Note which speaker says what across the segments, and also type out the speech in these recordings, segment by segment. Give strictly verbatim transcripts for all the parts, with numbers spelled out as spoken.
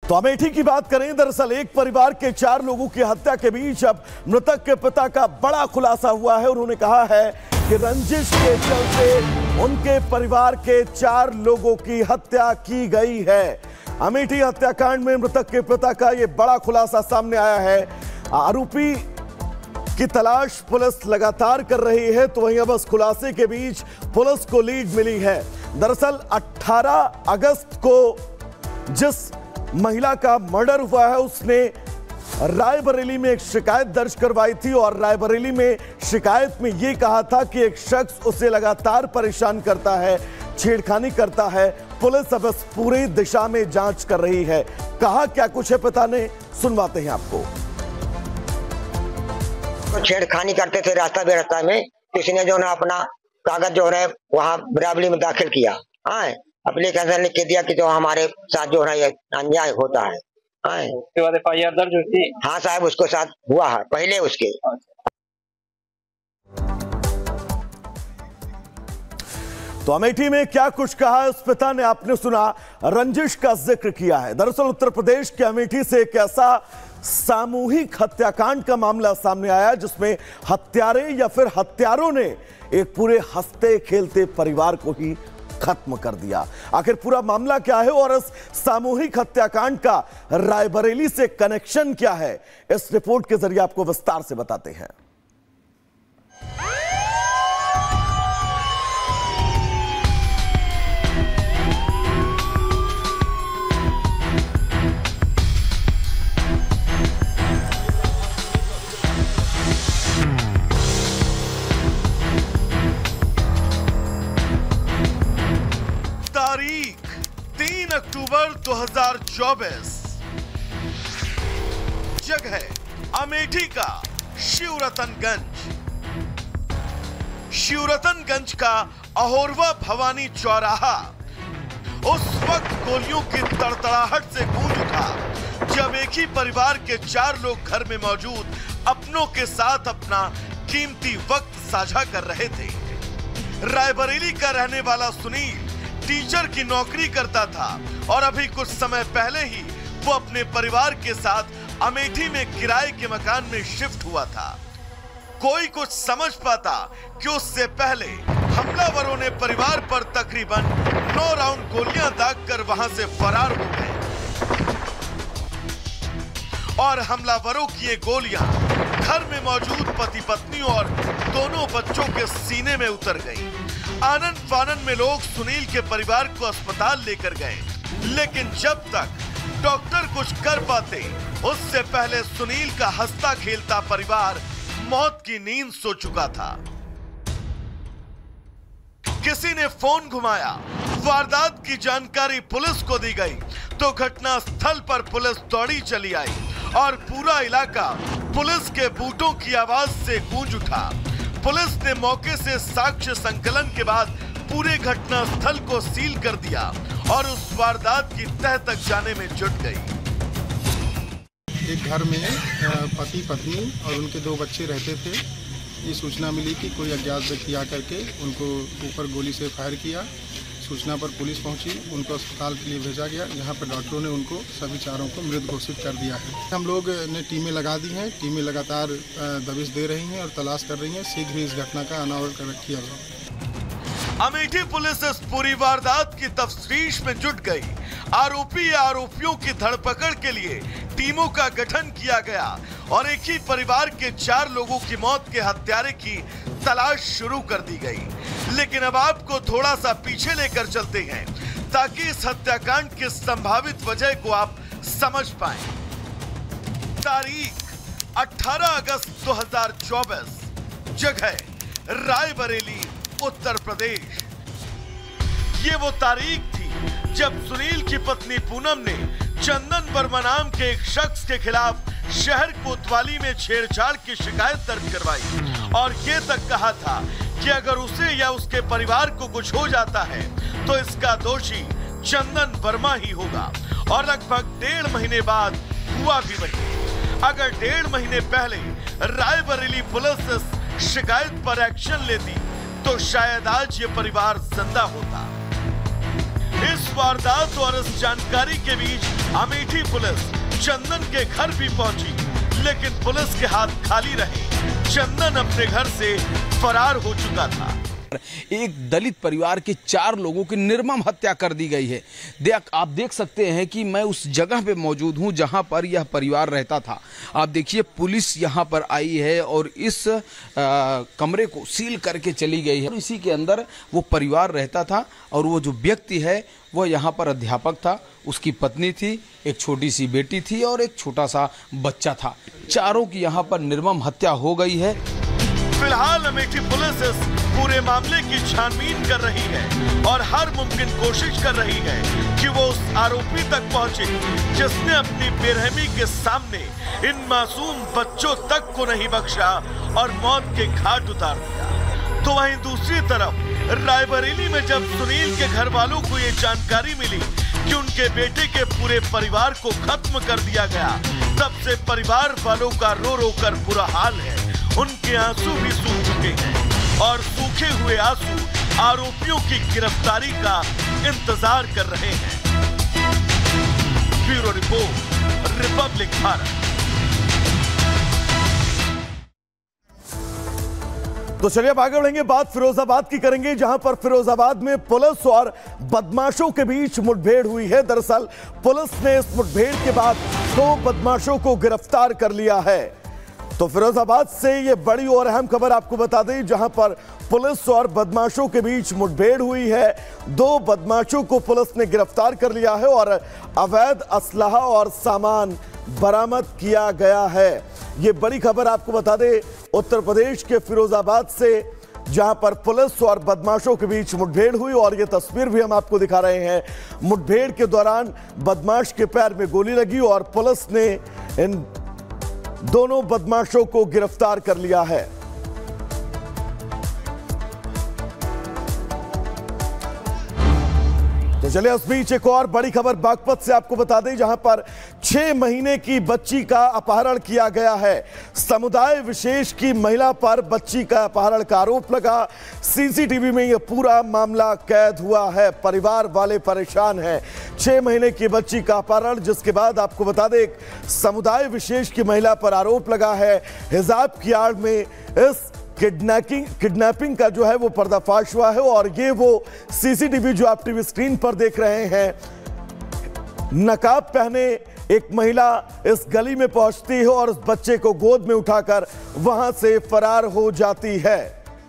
Speaker 1: तो अमेठी की बात करें, दरअसल एक परिवार के चार लोगों की हत्या के बीच अब मृतक के पिता का बड़ा खुलासा हुआ है। उन्होंने कहा है कि रंजिश के चलते उनके परिवार के चार लोगों की हत्या की गई है। अमेठी हत्याकांड में मृतक के पिता का यह बड़ा खुलासा सामने आया है। आरोपी की तलाश पुलिस लगातार कर रही है, तो वहीं अब इस खुलासे के बीच पुलिस को लीड मिली है। दरअसल अठारह अगस्त को जिस महिला का मर्डर हुआ है, उसने रायबरेली में एक शिकायत दर्ज करवाई थी और रायबरेली में शिकायत में यह कहा था कि एक शख्स उसे लगातार परेशान करता है, छेड़खानी करता है। पुलिस अब इस पूरी दिशा में जांच कर रही है। कहा क्या कुछ है पिता ने, सुनवाते हैं आपको।
Speaker 2: तो छेड़खानी करते थे रास्ता बेरास्ता में, किसी ने जो ना अपना कागज जो है वहाँ रायबरेली में दाखिल किया, हाँ एप्लीकेशन लिख के दिया कि जो हमारे साथ जो है ये अन्याय होता है। हाँ
Speaker 3: उसके बाद एफ आई आर दर्ज हुई?
Speaker 2: हाँ साहब, उसको साथ हुआ है पहले उसके।
Speaker 1: तो अमेठी में क्या कुछ कहा उस पिता ने, आपने सुना। रंजिश का जिक्र किया है। दरअसल उत्तर प्रदेश के अमेठी से एक ऐसा सामूहिक हत्याकांड का मामला सामने आया जिसमें हत्यारे या फिर हत्यारों ने एक पूरे हंसते खेलते परिवार को ही खत्म कर दिया। आखिर पूरा मामला क्या है और इस सामूहिक हत्याकांड का रायबरेली से कनेक्शन क्या है, इस रिपोर्ट के जरिए आपको विस्तार से बताते हैं। तारीख तीन अक्टूबर दो हज़ार चौबीस, जगह अमेठी का शिवरतनगंज। शिवरतनगंज का अहोरवा भवानी चौराहा उस वक्त गोलियों की तड़तड़ाहट से गूंज उठा जब एक ही परिवार के चार लोग घर में मौजूद अपनों के साथ अपना कीमती वक्त साझा कर रहे थे। रायबरेली का रहने वाला सुनील टीचर की नौकरी करता था और अभी कुछ समय पहले ही वो अपने परिवार के साथ अमेठी में किराए के मकान में शिफ्ट हुआ था। कोई कुछ समझ पाता कि उससे पहले हमलावरों ने परिवार पर तकरीबन नौ राउंड गोलियां दागकर वहां से फरार हो गए और हमलावरों की ये गोलियां घर में मौजूद पति पत्नी और दोनों बच्चों के सीने में उतर गई। आनंद फानन में लोग सुनील के परिवार को अस्पताल लेकर गए, लेकिन जब तक डॉक्टर कुछ कर पाते उससे पहले सुनील का हंसता खेलता परिवार मौत की नींद सो चुका था। किसी ने फोन घुमाया, वारदात की जानकारी पुलिस को दी गई तो घटना स्थल पर पुलिस दौड़ी चली आई और पूरा इलाका पुलिस के बूटों की आवाज से गूंज उठा। पुलिस ने मौके से साक्ष्य संकलन के बाद पूरे घटना स्थल को सील कर दिया और उस वारदात की तह तक जाने में जुट गई।
Speaker 4: एक घर में पति पत्नी और उनके दो बच्चे रहते थे। ये सूचना मिली कि कोई अज्ञात व्यक्ति आकर के उनको ऊपर गोली से फायर किया। सूचना पर पुलिस पहुंची, उनको अस्पताल के लिए भेजा गया, जहां पर डॉक्टरों ने उनको सभी चारों को मृत घोषित कर दिया है। हम लोग ने टीमें लगा दी हैं, टीमें लगातार दबिश दे रही हैं और तलाश कर रही हैं। शीघ्र ही इस घटना का अनावरण किया जाए।
Speaker 1: अमेठी पुलिस इस पूरी वारदात की तफ्तीश में जुट गई। आरोपी या आरोपियों की धरपकड़ के लिए टीमों का गठन किया गया और एक ही परिवार के चार लोगों की मौत के हत्यारे की तलाश शुरू कर दी गई। लेकिन अब आपको थोड़ा सा पीछे लेकर चलते हैं ताकि इस हत्याकांड की संभावित वजह को आप समझ पाएं। तारीख अठारह अगस्त दो हज़ार चौबीस, जगह रायबरेली, उत्तर प्रदेश। ये वो तारीख थी जब सुनील की पत्नी पूनम ने चंदन वर्मा नाम के एक शख्स के खिलाफ शहर कोतवाली में छेड़छाड़ की शिकायत दर्ज करवाई और ये तक कहा था कि अगर उसे या उसके परिवार को कुछ हो जाता है तो इसका दोषी चंदन वर्मा ही होगा। और लगभग डेढ़ महीने बाद हुआ भी वही। अगर डेढ़ महीने पहले रायबरेली पुलिस इस शिकायत पर एक्शन लेती तो शायद आज ये परिवार जिंदा होता। इस इस वारदात और इस जानकारी के बीच अमेठी पुलिस चंदन के घर भी पहुंची, लेकिन पुलिस के हाथ खाली रहे। चंदन अपने घर से फरार हो चुका था।
Speaker 3: एक दलित परिवार के चार लोगों की निर्मम हत्या कर दी गई है। देख आप देख सकते हैं कि मैं उस जगह पे मौजूद हूं जहां पर यह परिवार रहता था। आप देखिए पुलिस यहां पर आई है और इस आ, कमरे को सील करके चली गई है। इसी के अंदर वो परिवार रहता था और वो जो व्यक्ति है वह यहाँ पर अध्यापक था, उसकी पत्नी थी, एक छोटी सी बेटी थी और एक छोटा सा बच्चा था। चारों की यहाँ पर निर्मम हत्या हो गई है।
Speaker 1: फिलहाल अमेठी पुलिस इस पूरे मामले की छानबीन कर रही है और हर मुमकिन कोशिश कर रही है कि वो उस आरोपी तक पहुंचे जिसने अपनी बेरहमी के सामने इन मासूम बच्चों तक को नहीं बख्शा और मौत के घाट उतार दिया। तो वहीं दूसरी तरफ रायबरेली में जब सुनील के घर वालों को ये जानकारी मिली कि उनके बेटे के पूरे परिवार को खत्म कर दिया गया, तब से परिवार वालों का रो रो कर बुरा हाल है। उनके आंसू भी सूख चुके हैं और सूखे हुए आंसू आरोपियों की गिरफ्तारी का इंतजार कर रहे हैं। Bureau report, republic Bharat.
Speaker 5: तो चलिए अब आगे बढ़ेंगे, बात फिरोजाबाद की करेंगे, जहां पर फिरोजाबाद में पुलिस और बदमाशों के बीच मुठभेड़ हुई है। दरअसल पुलिस ने इस मुठभेड़ के बाद दो बदमाशों को गिरफ्तार कर लिया है। तो फिरोजाबाद से ये बड़ी और अहम खबर आपको बता दें, जहां पर पुलिस और बदमाशों के बीच मुठभेड़ हुई है। दो बदमाशों को पुलिस ने गिरफ्तार कर लिया है और अवैध असलहा और सामान बरामद किया गया है। ये बड़ी खबर आपको बता दें उत्तर प्रदेश के फिरोजाबाद से, जहां पर पुलिस और बदमाशों के बीच मुठभेड़ हुई और ये तस्वीर भी हम आपको दिखा रहे हैं। मुठभेड़ के दौरान बदमाश के पैर में गोली लगी और पुलिस ने इन दोनों बदमाशों को गिरफ्तार कर लिया है। तो चलिए इस बीच एक और बड़ी खबर बागपत से आपको बता दें, जहां पर छह महीने की बच्ची का अपहरण किया गया है। समुदाय विशेष की महिला पर बच्ची का अपहरण का आरोप लगा। सीसीटीवी में यह पूरा मामला कैद हुआ है। परिवार वाले परेशान हैं। छह महीने की बच्ची का अपहरण, जिसके बाद आपको बता दें समुदाय विशेष की महिला पर आरोप लगा है। हिजाब की आड़ में इस किडनैपिंग किडनैपिंग का जो है वो पर्दाफाश हुआ है और ये वो सीसीटीवी जो आप टीवी स्क्रीन पर देख रहे हैं, नकाब पहने एक महिला इस गली में पहुंचती है और उस बच्चे को गोद में उठाकर वहां से फरार हो जाती है।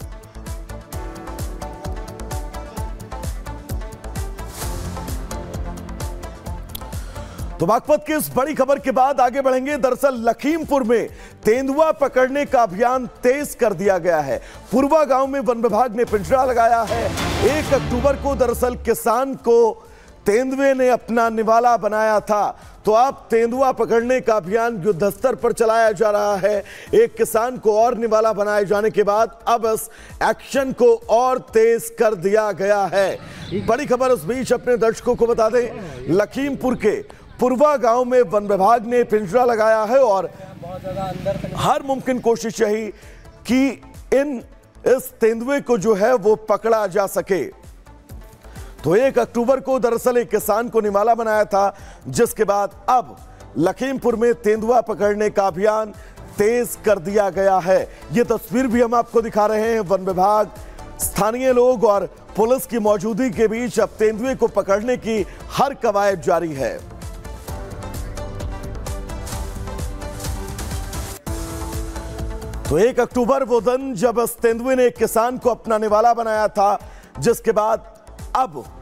Speaker 5: तो बागपत की इस बड़ी खबर के बाद आगे बढ़ेंगे। दरअसल लखीमपुर में तेंदुआ पकड़ने का अभियान तेज कर दिया गया है। पुरवा गांव में वन विभाग ने पिंजरा लगाया है। एक अक्टूबर को दरअसल किसान को तेंदुए ने अपना निवाला बनाया था। तो अब तेंदुआ पकड़ने का अभियान युद्ध स्तर पर चलाया जा रहा है। एक किसान को और निवाला बनाए जाने के बाद अब इस एक्शन को और तेज कर दिया गया है। बड़ी खबर इस बीच अपने दर्शकों को बता दें, लखीमपुर के पुरवा गांव में वन विभाग ने पिंजरा लगाया है और हर मुमकिन कोशिश यही कि इन इस तेंदुए को जो है वो पकड़ा जा सके। तो एक अक्टूबर को दरअसल एक किसान को निवाला बनाया था, जिसके बाद अब लखीमपुर में तेंदुआ पकड़ने का अभियान तेज कर दिया गया है। ये तस्वीर भी हम आपको दिखा रहे हैं। वन विभाग, स्थानीय लोग और पुलिस की मौजूदगी के बीच अब तेंदुए को पकड़ने की हर कवायद जारी है। तो एक अक्टूबर वो दिन जब इस तेंदुए ने एक किसान को अपना निवाला बनाया था, जिसके बाद अब